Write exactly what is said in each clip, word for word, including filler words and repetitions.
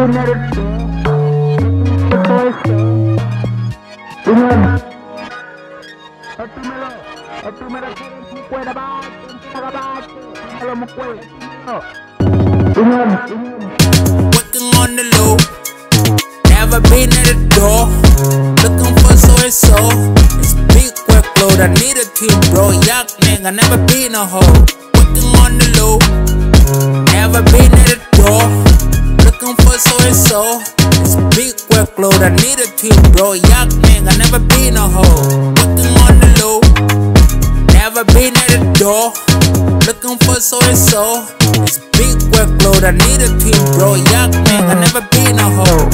on the low, never been at the door, looking for so and so. It's big workload, I need a team, bro. Yuck, nigga, never been a hoe. Working on the low, never been at the door, looking for so and so. It's big workload, I need a team, bro. Yuck, nigga, never been a hoe. Working on the low, never been at the door, looking for so and so. It's big workload, I need a team, bro. Yuck, nigga, never been a hoe.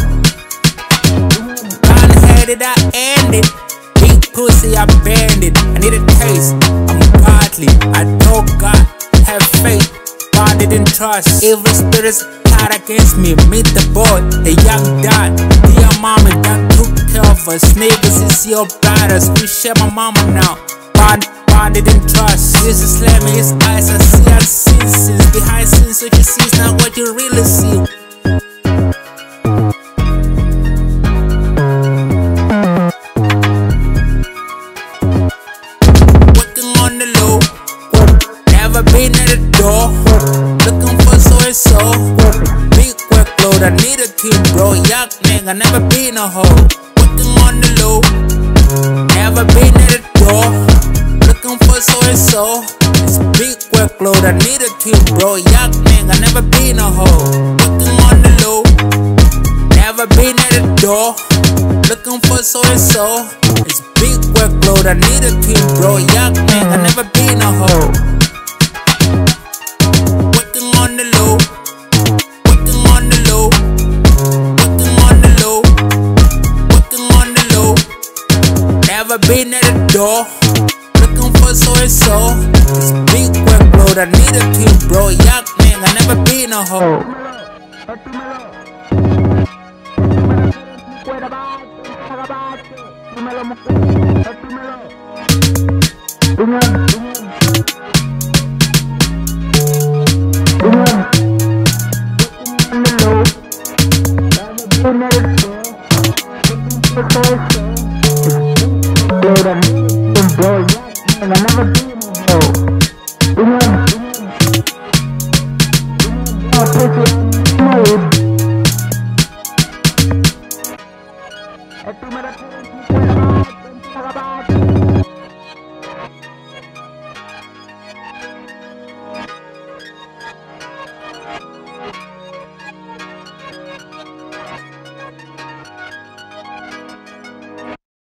Kinda had it, I ended. Big pussy, I banned it. I need a taste, I'm godly. I told God, have faith, God didn't trust. Evil spirits tied against me. Meet the boy, the young dad. Dear mommy, that took care of us. Neighbors is your brothers. We share my mama now. God, God didn't trust. Jesus slam in his eyes, I see unseen sins. Behind sins, what you see is not what you really see. Working on the low, never been at the door, looking for so and so. Big workload, I need a team, bro. Yuck, nigga, never been a hoe. Working on the low, never been at the door, looking for so and so. It's big workload, I need a team, bro. Yuck, nigga, never been a hoe. Working on the low, never been at the door, looking for so and so. It's big workload, I need a team, bro. Yuck, nigga, never been a hoe. Working on the low, working on the low, working on the low, working on the low. Never been at the door, looking for so and so. It's big workload, I need a team, bro. Yuck, nigga, never been a hoe. I never been a hoe.